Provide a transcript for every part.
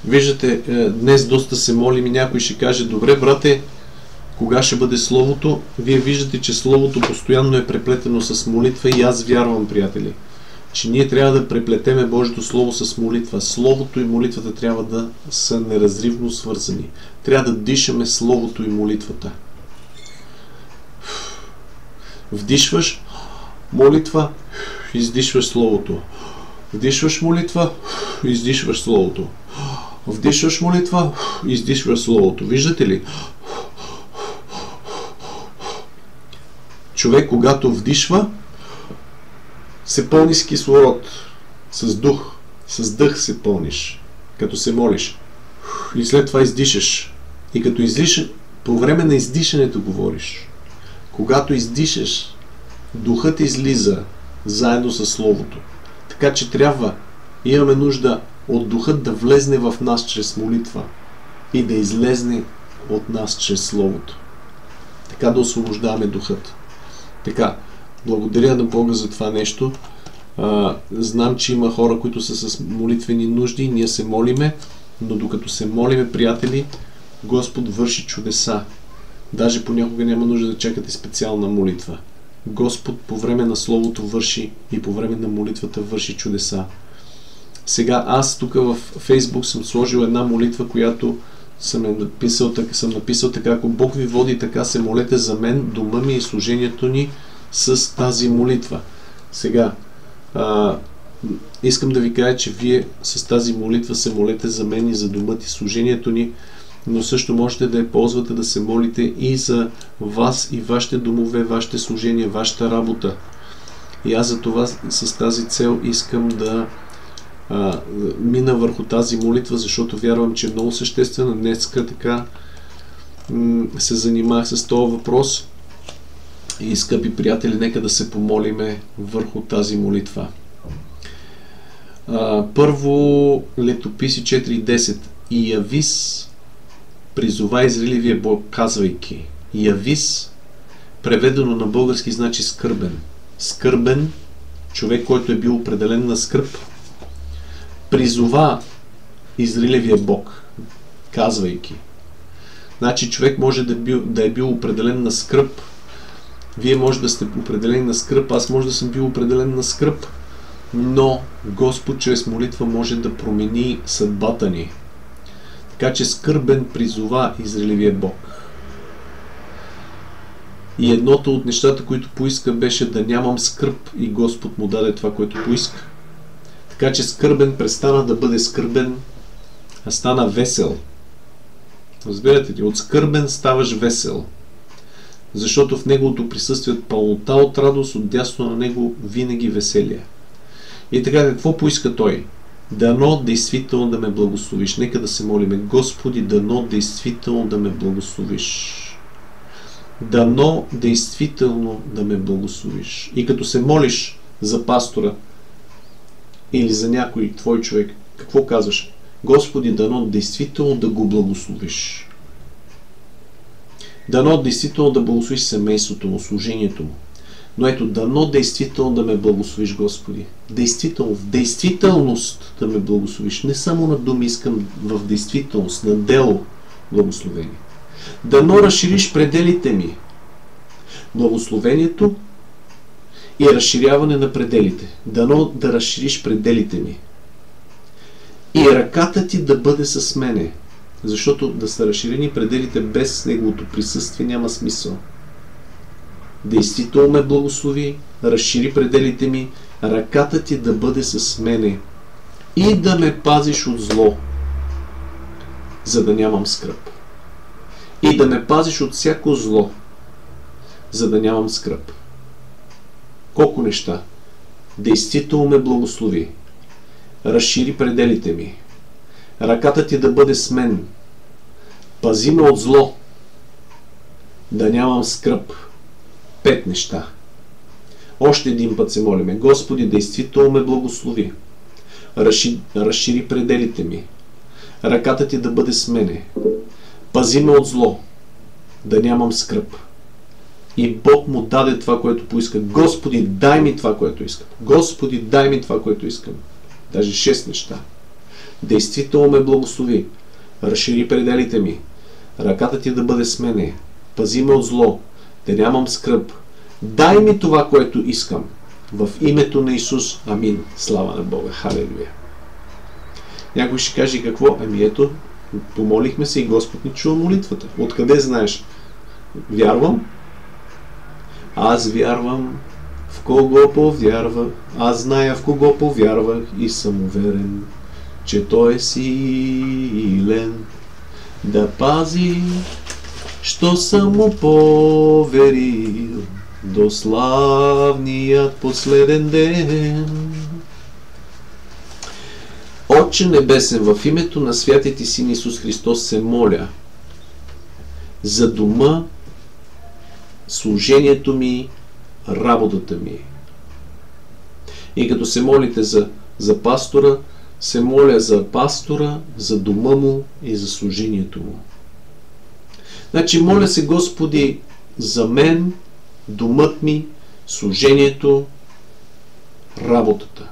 Виждате, днес доста се молим и някой ще каже: добре, брате, кога ще бъде Словото? Вие виждате, че Словото постоянно е преплетено с молитва и аз вярвам, приятели, че ние трябва да преплетеме Божието Слово с молитва. Словото и молитвата трябва да са неразривно свързани. Трябва да дишаме Словото и молитвата. Вдишваш молитва, издишваш Словото. Вдишваш молитва, издишваш Словото. Вдишваш молитва, издишваш Словото. Виждате ли? Човек, когато вдишва, се пълни с кислород, с дух, с дъх се пълниш, като се молиш. И след това издишаш. И като издишаш, по време на издишането говориш. Когато издишаш, духът излиза заедно с Словото. Така че имаме нужда от духът да влезне в нас чрез молитва и да излезне от нас чрез Словото. Така да освобождаваме духът. Така, благодаря на Бога за това нещо. Знам, че има хора, които са с молитвени нужди, ние се молиме, но докато се молиме, приятели, Господ върши чудеса. Даже понякога няма нужда да чакате специална молитва. Господ по време на Словото върши и по време на молитвата върши чудеса. Сега аз тук в Фейсбук съм сложил една молитва, която съм написал така: ако Бог ви води така, се молете за мен, дома ми и служението ни с тази молитва. Сега, искам да ви кажа, че вие с тази молитва се молете за мен и за домът и служението ни, но също можете да я ползвате да се молите и за вас и вашите домове, вашите служения, вашата работа. И аз за това с тази цел искам да мина върху тази молитва, защото вярвам, че е много съществена. Днеска така се занимах с този въпрос и, скъпи приятели, нека да се помолиме върху тази молитва. Първо, Летописи 4.10: и Явис призова Израилевия Бог, казвайки. Явис, преведено на български, значи скърбен. Скърбен, човек, който е бил определен на скръб, призова Израилевия Бог, казвайки. Значи човек може да е бил определен на скръб. Вие може да сте определени на скръб, аз може да съм бил определен на скръб, но Господ чрез молитва може да промени съдбата ни. Така че скърбен призова Израилевия Бог. И едното от нещата, които поиска, беше да нямам скръб, и Господ му даде това, което поиска. Така че скърбен престана да бъде скърбен, а стана весел. Разбирате ли? От скърбен ставаш весел. Защото в неговото присъствие пълнота от радост, от дясно на него винаги веселие. И така, какво поиска той? Дано действително да ме благословиш. Нека да се молиме: Господи, дано действително да ме благословиш. Дано действително да ме благословиш. И като се молиш за пастора или за някой твой човек, какво казваш? Господи, дано действително да го благословиш. Дано действително да благословиш семейството му, служението му. Но ето, дано действително да ме благословиш, Господи. Действително, в действителност да ме благословиш. Не само на думи, искам в действителност, на дело благословение. Дано разшириш пределите ми. Благословението и разширяване на пределите. Дано да разшириш пределите ми. И ръката ти да бъде с мене. Защото да са разширени пределите без неговото присъствие няма смисъл. Действително ме благослови, разшири пределите ми, ръката ти да бъде с мене и да ме пазиш от зло, за да нямам скръб. И да ме пазиш от всяко зло, за да нямам скръб. Колко неща? Действително ме благослови, разшири пределите ми, ръката ти да бъде с мен, пази ме от зло, да нямам скръб. 5 неща. Още един път се молиме: Господи, действително ме благослови, разшири пределите ми, ръката ти да бъде с мене, пази ме от зло, да нямам скръб. И Бог му даде това, което поиска. Господи, дай ми това, което искам. Господи, дай ми това, което искам. Даже 6 неща. действително ме благослови, разшири пределите ми, ръката ти да бъде с мене, пази ме от зло, да нямам скръб, дай ми това, което искам, в името на Исус, амин, слава на Бога, халелуя. Някой ще каже какво? Ами ето, помолихме се и Господ ни чува молитвата. Откъде знаеш? Вярвам. Аз вярвам, в кого повярвах. Аз зная в кого повярвах и съм уверен, че Той е силен да пази, що съм му поверил до славният последен ден. Отче небесен, в името на святия ти Син Исус Христос се моля за дома, служението ми, работата ми. И като се молите за пастора, се моля за пастора, за дома му и за служението му. Значи, моля се, Господи, за мен, домът ми, служението, работата.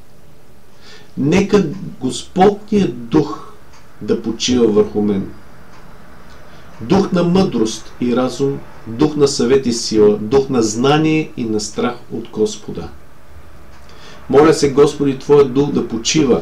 Нека Господният дух да почива върху мен. Дух на мъдрост и разум, дух на съвет и сила, дух на знание и на страх от Господа. Моля се, Господи, Твоят дух да почива.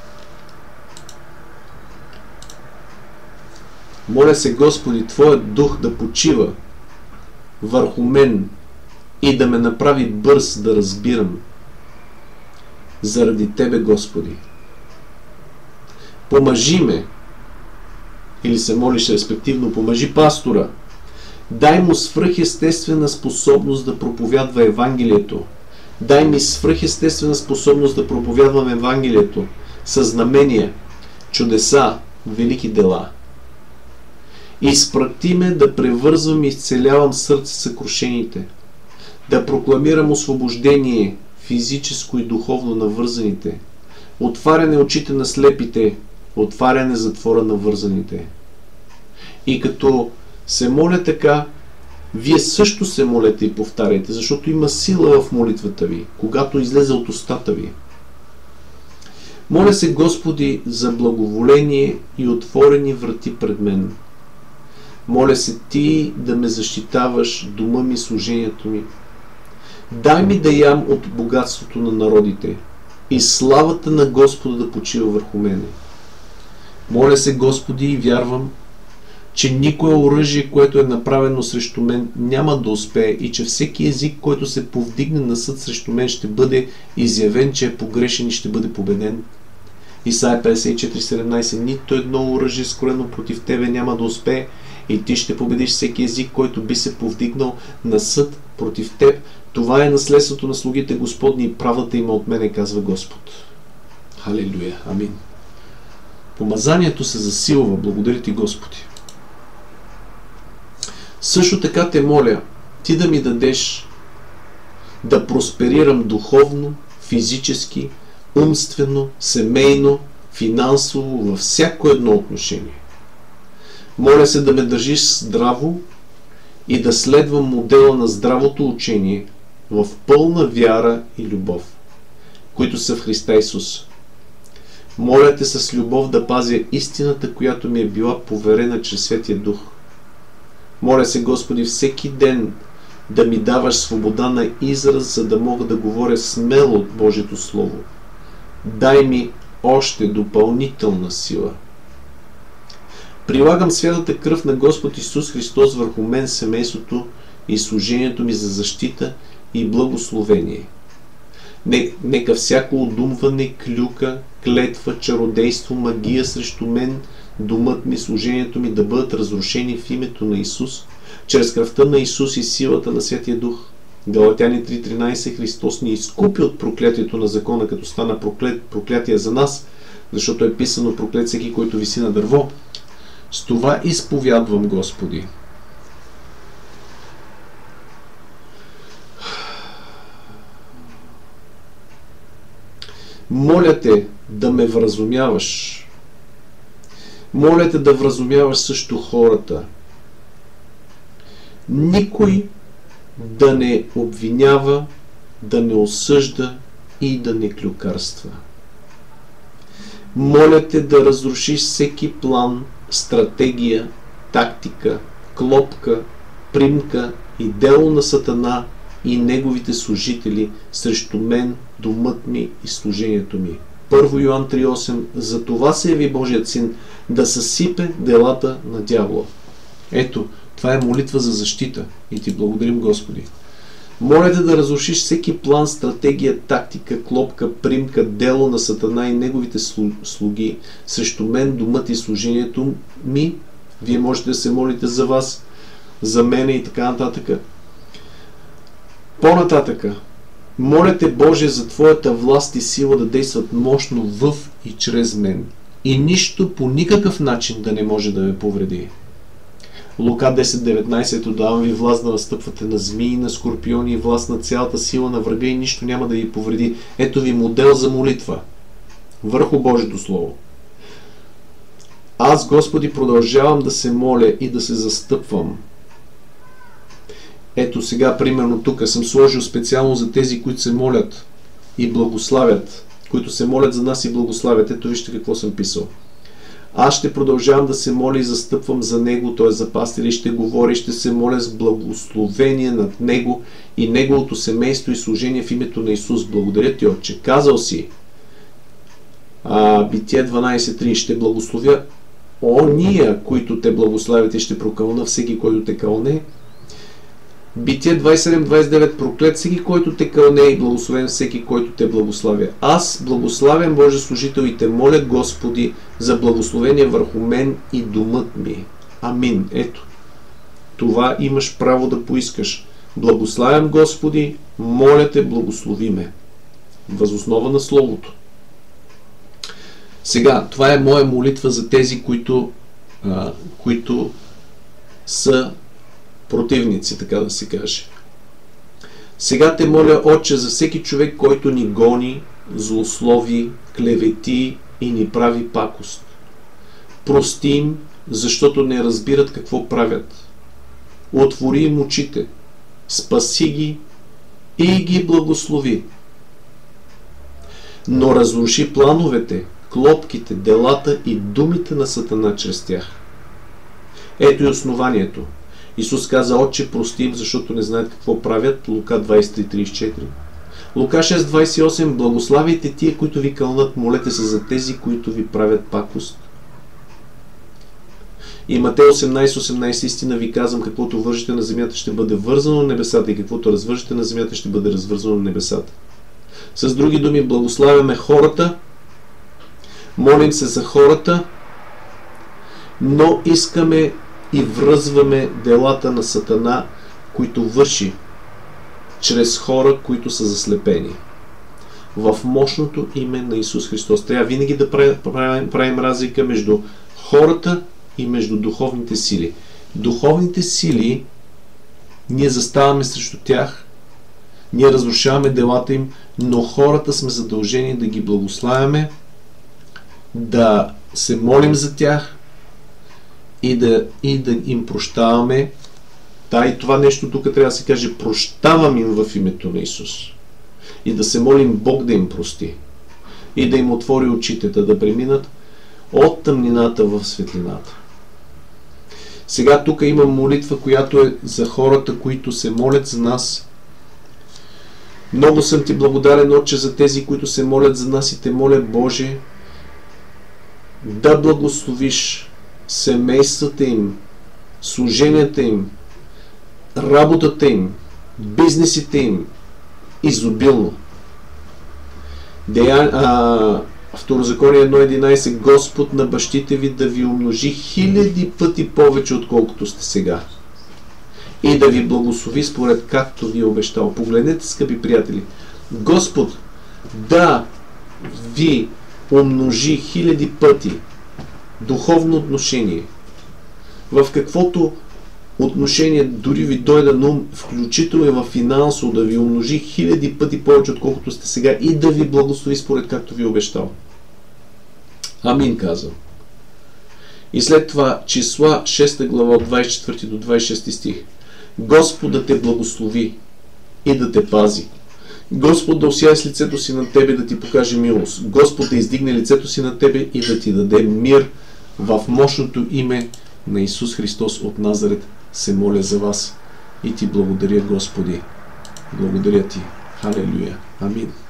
Моля се, Господи, Твоят дух да почива върху мен и да ме направи бърз да разбирам. Заради Тебе, Господи. Помажи ме, или се молиш респективно, помажи пастора. Дай му свръхестествена способност да проповядва Евангелието. Дай ми свръхестествена способност да проповядвам Евангелието със знамения, чудеса, велики дела. Изпрати ме да превързвам и изцелявам сърце съкрушените, да прокламирам освобождение физическо и духовно на вързаните, отваряне очите на слепите, отваряне затвора на вързаните. И като се моля така, вие също се молете и повтаряйте, защото има сила в молитвата ви, когато излезе от устата ви. Моля се, Господи, за благоволение и отворени врати пред мен. Моля се Ти да ме защитаваш, дома ми, служението ми. Дай ми да ям от богатството на народите и славата на Господа да почива върху мене. Моля се, Господи, и вярвам, че никое оръжие, което е направено срещу мен, няма да успее и че всеки език, който се повдигне на съд срещу мен, ще бъде изявен, че е погрешен и ще бъде победен. Исайя 54:17. Нито едно оръжие, скорено против тебе, няма да успее и ти ще победиш всеки език, който би се повдигнал на съд против теб. Това е наследството на слугите Господни и правдата има от мене, казва Господ. Халелуя. Амин. Помазанието се засилва. Благодаря ти, Господи. Също така те моля, ти да ми дадеш да просперирам духовно, физически, умствено, семейно, финансово, във всяко едно отношение. Моля се да ме държиш здраво и да следвам модела на здравото учение в пълна вяра и любов, които са в Христа Исус. Моля те с любов да пазя истината, която ми е била поверена чрез Светия Дух. Моля се, Господи, всеки ден да ми даваш свобода на израз, за да мога да говоря смело от Божието Слово. Дай ми още допълнителна сила. Прилагам святата кръв на Господ Исус Христос върху мен, семейството и служението ми за защита и благословение. Нека всяко одумване, клюка, клетва, чародейство, магия срещу мен, думът ми, служението ми да бъдат разрушени в името на Исус, чрез кръвта на Исус и силата на Святия Дух. Галатяни 3:13. Христос ни изкупи от проклятието на закона, като стана проклятие за нас, защото е писано: проклет всеки, който виси на дърво. С това изповядвам, Господи. Моля те да ме вразумяваш. Моля те да вразумяваш също хората. Никой да не обвинява, да не осъжда и да не клюкарства. Моля те да разрушиш всеки план, стратегия, тактика, клопка, примка и дело на Сатана и неговите служители срещу мен, домът ми и служението ми. 1 Йоан 3.8. За това се яви Божият син, да съсипе делата на дявола. Ето, това е молитва за защита и ти благодарим, Господи. Моля те да разрушиш всеки план, стратегия, тактика, клопка, примка, дело на Сатана и неговите слуги срещу мен, домът и служението ми. Вие можете да се молите за вас, за мене и така нататък. По-нататъка, моля те, Боже, за Твоята власт и сила да действат мощно в и чрез мен и нищо по никакъв начин да не може да ме повреди. Лука 10.19. Давам ви власт да настъпвате на змии, на скорпиони и власт на цялата сила на врага и нищо няма да ви повреди. Ето ви модел за молитва върху Божието Слово. Аз, Господи, продължавам да се моля и да се застъпвам. Ето сега, примерно тук съм сложил специално за тези, които се молят и благославят, които се молят за нас и благославят. Ето вижте какво съм писал. Аз ще продължавам да се моля и застъпвам за него, т.е. за пастиря, и ще говоря и ще се моля с благословение над него и неговото семейство и служение в името на Исус. Благодаря ти, Отче. Казал си, Битие 12.3, ще благословя ония, които те благославят и ще прокълна всеки, който те кълне. Битие 27.29, проклет всеки, който те кълне и благословен всеки, който те благославя. Аз, благославен Божи служител, и те моля, Господи, за благословение върху мен и домът ми. Амин. Ето, това имаш право да поискаш. Благославям, Господи, моля те, благослови ме. Възоснова на Словото. Сега, това е моя молитва за тези, които са противници, така да се каже. Сега те моля, Отче, за всеки човек, който ни гони, злослови, клевети и ни прави пакост. Прости им, защото не разбират какво правят. Отвори им очите, спаси ги и ги благослови. Но разруши плановете, клопките, делата и думите на Сатана чрез тях. Ето и основанието. Исус каза, Отче, прости им, защото не знаят какво правят. Лука 23.34. Лука 6.28. Благославяйте тия, които ви кълнат, молете се за тези, които ви правят пакост. И Матей 18.18. Истина ви казвам, каквото вържете на земята ще бъде вързано на небесата и каквото развържете на земята ще бъде развързано на небесата. С други думи, благославяме хората, молим се за хората, но искаме и връзваме делата на Сатана, които върши чрез хора, които са заслепени. В мощното име на Исус Христос. Трябва винаги да правим разлика между хората и между духовните сили. Духовните сили, ние заставаме срещу тях, ние разрушаваме делата им, но хората сме задължени да ги благославяме, да се молим за тях и да им прощаваме. Да, и това нещо тук трябва да се каже, прощавам им в името на Исус. И да се молим Бог да им прости. И да им отвори очите, да преминат от тъмнината в светлината. Сега тук има молитва, която е за хората, които се молят за нас. Много съм ти благодарен, Отче, за тези, които се молят за нас, и те моля, Боже, да благословиш семействата им, служенията им, работата им, бизнесите им изобилно. Второзаконие 1.11. Господ на бащите ви да ви умножи 1000 пъти повече, отколкото сте сега, и да ви благослови според както ви е обещал. Погледнете, скъпи приятели, Господ да ви умножи 1000 пъти духовно отношение, в каквото отношение дори ви дойде на ум, включително и в финансово, да ви умножи 1000 пъти повече, отколкото сте сега, и да ви благослови според както ви е обещал. Амин, казвам. И след това числа 6 глава от 24 до 26 стих. Господ да те благослови и да те пази, Господ да осяе с лицето си на тебе, да ти покаже милост. Господ да издигне лицето си на тебе и да ти даде мир. В мощното име на Исус Христос от Назарет се моля за вас и ти благодаря, Господи. Благодаря ти. Халелуя. Амин.